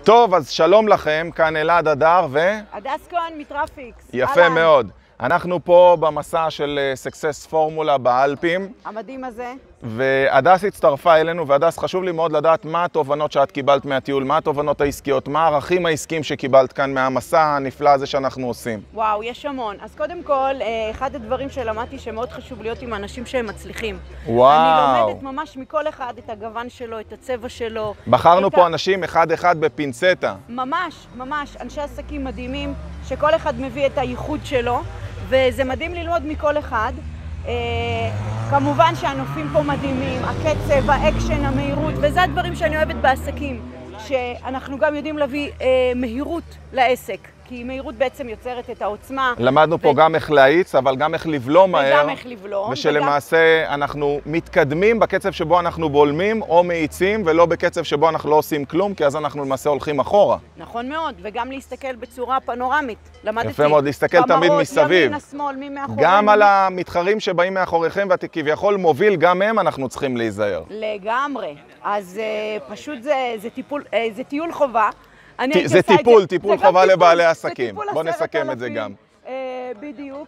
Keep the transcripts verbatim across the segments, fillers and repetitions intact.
טוב, אז שלום לכם, כאן אלעד אדר ו... הדס כהן מטראפיקס. יפה אלן. מאוד. אנחנו פה במסע של סקסס פורמולה באלפים. המדהים הזה. והדס הצטרפה אלינו, והדס, חשוב לי מאוד לדעת מה התובנות שאת קיבלת מהטיול, מה התובנות העסקיות, מה הערכים העסקיים שקיבלת כאן מהמסע הנפלא הזה שאנחנו עושים. וואו, יש המון. אז קודם כל, אחד הדברים שלמדתי שמאוד חשוב להיות עם אנשים שהם מצליחים. וואו. אני לומדת ממש מכל אחד את הגוון שלו, את הצבע שלו. בחרנו פה ה... אנשים אחד אחד בפינצטה. ממש, ממש. אנשי עסקים מדהימים, שכל אחד מביא את הייחוד שלו, וזה מדהים ללמוד מכל אחד. Uh, כמובן שהנופים פה מדהימים, הקצב, האקשן, המהירות, וזה הדברים שאני אוהבת בעסקים, שאנחנו גם יודעים להביא uh, מהירות לעסק, כי מהירות בעצם יוצרת את העוצמה. למדנו ו... פה גם איך להאיץ, אבל גם איך לבלום מהר. וגם איך לבלום. ושלמעשה וגם... אנחנו מתקדמים בקצב שבו אנחנו בולמים או מאיצים, ולא בקצב שבו אנחנו לא עושים כלום, כי אז אנחנו למעשה הולכים אחורה. נכון מאוד, וגם להסתכל בצורה פנורמית. למדתי. יפה מאוד, להסתכל תמיד מסביב. ימין, השמאל, מי מאחורי. גם מי... על המתחרים שבאים מאחוריכם, ואתה כביכול מוביל, גם הם אנחנו צריכים להיזהר. לגמרי. אז uh, פשוט זה, זה, טיפול, uh, זה טיול חובה. זה טיפול, טיפול חובה לבעלי עסקים. בוא נסכם את זה גם. בדיוק.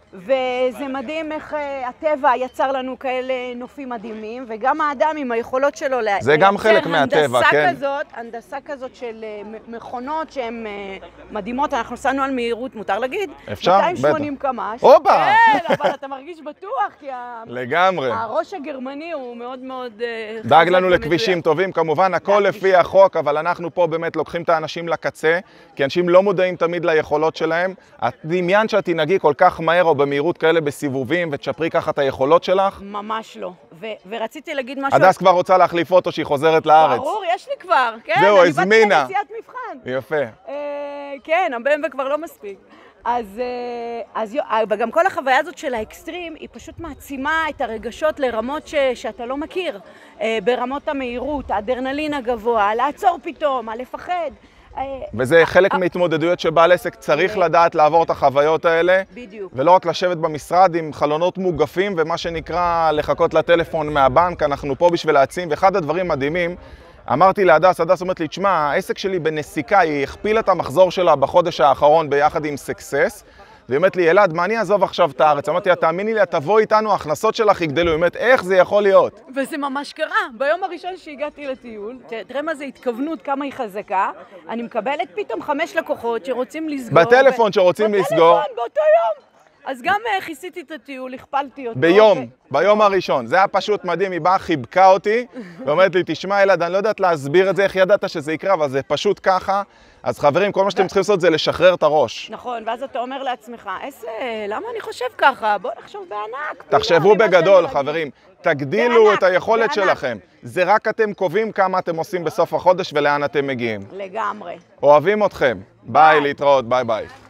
וזה מדהים איך הטבע יצר לנו כאלה נופים מדהימים, וגם האדם עם היכולות שלו לייצר זה גם חלק מהטבע, כן. כזאת, הנדסה כזאת של מכונות שהן מדהימות. אנחנו נסענו על מהירות, מותר להגיד? אפשר? מאתיים ושמונים קמ"ש. אופה! כן, אבל אתה מרגיש בטוח, כי לגמרי. הראש הגרמני הוא מאוד מאוד... דאג לנו לכבישים טובים, כמובן, הכל לפי החוק, אבל אנחנו פה באמת לוקחים את האנשים לקצה, כי אנשים לא מודעים תמיד ליכולות שלהם. הדמיין שאת תנהגי כל כך מהר או במהירות כאלה בסיבובים, ותשפרי ככה את היכולות שלך? ממש לא. ו- ורציתי להגיד משהו... הדס כבר רוצה להחליף אותו שהיא חוזרת לארץ. ברור, יש לי כבר, כן. זהו, הזמינה. אני באתי לנסיעת מבחן. יפה. אה, כן, ה-בי אם דאבליו כבר לא מספיק. אז, אז גם כל החוויה הזאת של האקסטרים, היא פשוט מעצימה את הרגשות לרמות ש- שאתה לא מכיר. ברמות המהירות, האדרנלין הגבוה, לעצור פתאום, לפחד. וזה חלק מהתמודדויות שבעל עסק צריך לדעת לעבור את החוויות האלה. בדיוק. ולא רק לשבת במשרד עם חלונות מוגפים ומה שנקרא לחכות לטלפון מהבנק, אנחנו פה בשביל להעצים. ואחד הדברים מדהימים, אמרתי להדס, הדס אומרת לי, תשמע, העסק שלי בנסיקה, היא הכפילה את המחזור שלה בחודש האחרון ביחד עם סקסס. והיא אומרת לי, אלעד, מה אני אעזוב עכשיו את הארץ? אמרתי לה, תאמיני לי, תבוא איתנו, ההכנסות שלך יגדלו. היא אומרת, איך זה יכול להיות? וזה ממש קרה. ביום הראשון שהגעתי לטיול, תראה מה זה התכוונות, כמה היא חזקה. אני מקבלת פתאום חמש לקוחות שרוצים לסגור. בטלפון שרוצים לסגור. בטלפון, באותו יום. אז גם כיסיתי את הטיול, הכפלתי אותו. ביום, ביום הראשון. זה היה פשוט מדהים, היא באה, חיבקה אותי, ואומרת לי, תשמע אלעד, אני לא יודעת להסביר את זה, איך ידעת שזה יקרה, אבל זה פשוט ככה. אז חברים, כל מה שאתם צריכים לעשות זה לשחרר את הראש. נכון, ואז אתה אומר לעצמך, איזה, למה אני חושב ככה? בוא נחשוב בענק. תחשבו בגדול, חברים. תגדילו את היכולת שלכם. זה רק אתם קובעים כמה אתם עושים בסוף החודש ולאן אתם מגיעים. לגמרי. אוהבים אתכם. ביי, להתראות, ביי ביי.